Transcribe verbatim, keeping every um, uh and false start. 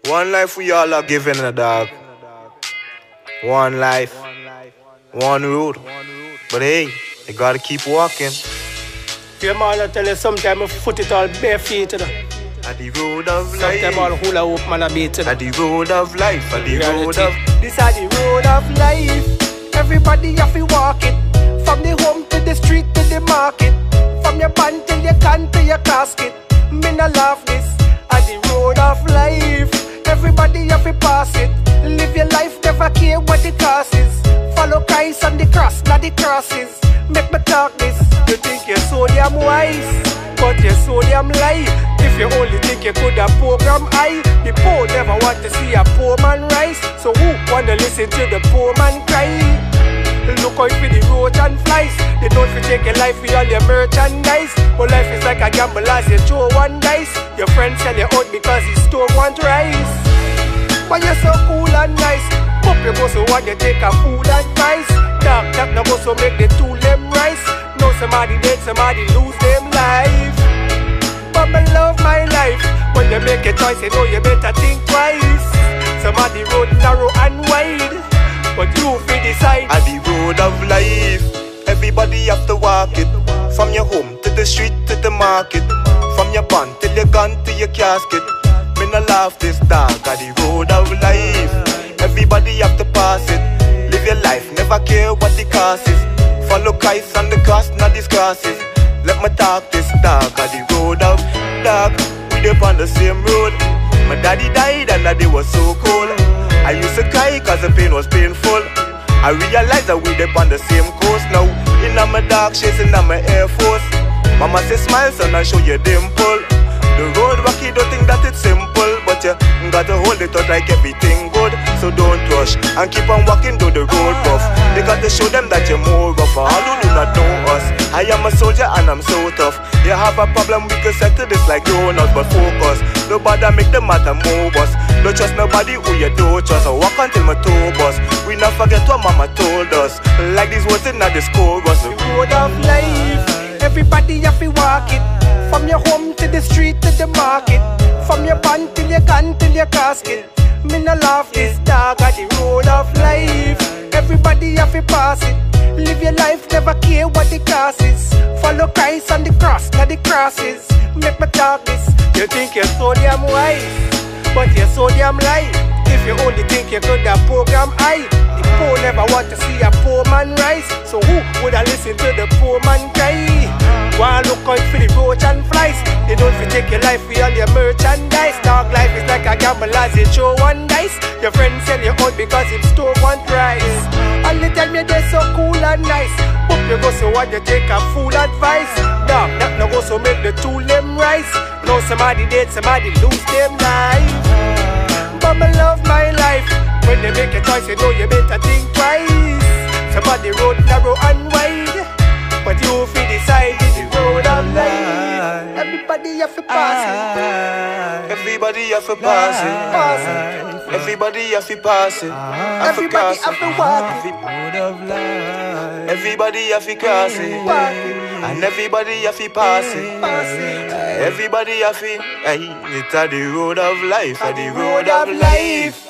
One life we all are given, a dog. One life, one road. But hey, you gotta keep walking. Yeah, man, I tell you, sometimes I foot it all bare feet. You know? At the road of life. Sometimes all hula hoop man a beat. You know? At the road of life. At the Reality. road of. This is the road of life. Everybody have to walk it. From the home to the street to the market. From your band till your can to your casket. Me no love this. At the road of life. Everybody have to pass it. Live your life, never care what the cost is. Follow Christ on the cross, not the crosses. Make me talk this. You think you're so damn wise, but you're so damn lie. If you only think you could have program I, the poor never want to see a poor man rise. So who wanna listen to the poor man cry? Look out for the roach and flies. They don't fi take your life for all your merchandise. But life is like a gamble as you throw one dice. Your friend sell you out because his store want rice. But you're so cool and nice. Hope you go so what you take a food advice. Dark that no go so make the two them rise. Know somebody dead, somebody lose them life. But me love my life. When you make a choice, you know you better think twice. Somebody road narrow and wide, but you fi decide. At the road of life, everybody have to walk it. From your home to the street to the market. From your band till your gun to your casket. Me no laugh this dog. At the road of life, everybody have to pass it. Live your life, never care what the cost is. Follow Christ on the cross, not these crosses. Let me talk this dog. At the road of dog, we dey on the same road. My daddy died and that day was so cold. I used to cry cause the pain was painful. I realized that we dey on the same coast now. In my dark shades, in my Air Force. Mama say smile son and show your dimple. The road rocky, don't think that it's simple, but you gotta hold it out like everything good. So don't rush and keep on walking though the road rough. They gotta show them that you're more rough. For all who do not know us, I am a soldier and I'm so tough. You have a problem, we can settle this like donuts, but focus. Nobody make the matter more worse. Don't trust nobody who you don't trust. I walk until my toe bust. We not forget what mama told us. Like these words in the chorus. The road of life, everybody have to walk it. From your home to the street to the market. From your band till your gun till your casket. Me no laugh this dog at the road of life. Everybody have to pass it. Live your life, never care what the cost is. Follow Christ on the cross, not the crosses. Make me talk this. You think you're so damn wise, but you're so damn lie. If you only think you could have program I, the poor never want to see a poor man rise. So who would have listen to the poor man cry? While look out for the roach and flies. They don't fi take your life for all your merchandise. Dog life is like a gamble as you throw one dice. Your friends sell you out because him store one price. All the time you they're so cool and nice. Hope you go so what you take a fool advice. Dog that no go so make the two them rise. Know somebody dead, somebody lose them life. But me love my life. When they make a choice, you know you better think twice. Somebody road narrow and wide, but you fi decide in the road of life. Everybody have to pass it. Everybody have to pass it. Pass it. Everybody have to pass it. Everybody have to walk it. Everybody have to cross it. Walk it. And everybody have to pass it. Pass it. Everybody have to. Hey, it's at the road of life. At the road of life.